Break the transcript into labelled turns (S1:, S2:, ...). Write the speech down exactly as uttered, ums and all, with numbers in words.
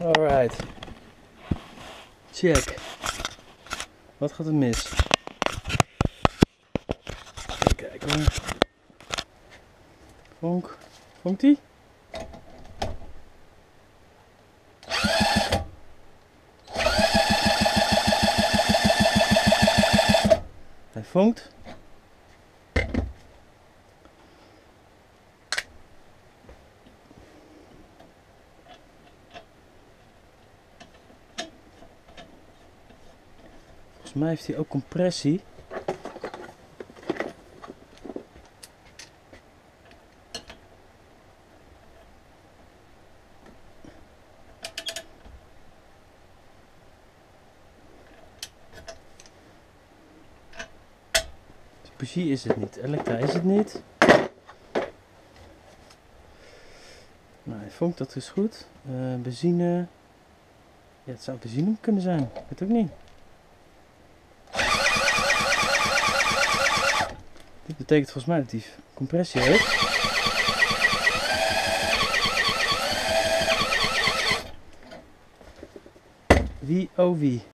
S1: Alright. Check. Wat gaat er mis? Even kijken hoor. Vonk. Vonkt hij? Hij vonkt. Volgens mij heeft hij ook compressie. Bougie is het niet, elektra is het niet. Nou, hij vonkt, dat is goed. Uh, benzine. Ja, het zou benzine kunnen zijn, ik weet het ook niet. Dit betekent volgens mij dat hij compressie heeft. Wie oh wie.